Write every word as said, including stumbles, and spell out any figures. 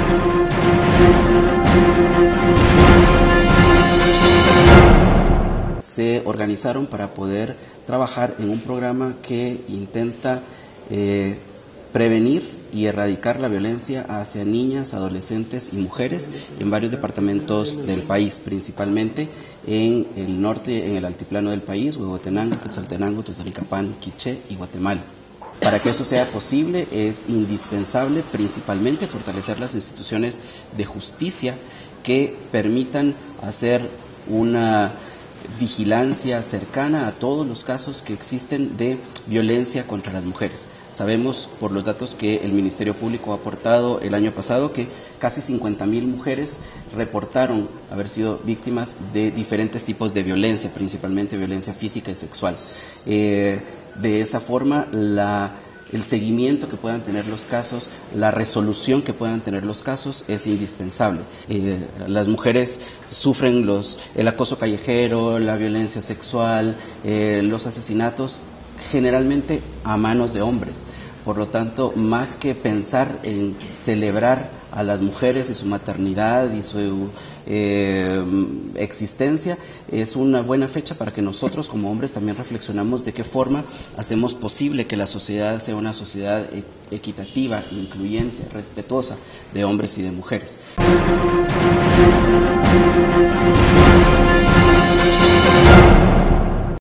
Se organizaron para poder trabajar en un programa que intenta eh, prevenir y erradicar la violencia hacia niñas, adolescentes y mujeres en varios departamentos del país, principalmente en el norte, en el altiplano del país, Huehuetenango, Quetzaltenango, Totonicapán, Quiché y Guatemala. Para que eso sea posible es indispensable principalmente fortalecer las instituciones de justicia que permitan hacer una vigilancia cercana a todos los casos que existen de violencia contra las mujeres. Sabemos por los datos que el Ministerio Público ha aportado el año pasado que casi cincuenta mil mujeres reportaron haber sido víctimas de diferentes tipos de violencia, principalmente violencia física y sexual. Eh, de esa forma, la el seguimiento que puedan tener los casos, la resolución que puedan tener los casos es indispensable. Eh, las mujeres sufren los, el acoso callejero, la violencia sexual, eh, los asesinatos, generalmente a manos de hombres. Por lo tanto, más que pensar en celebrar a las mujeres y su maternidad y su eh, existencia, es una buena fecha para que nosotros como hombres también reflexionamos de qué forma hacemos posible que la sociedad sea una sociedad equitativa, incluyente, respetuosa de hombres y de mujeres.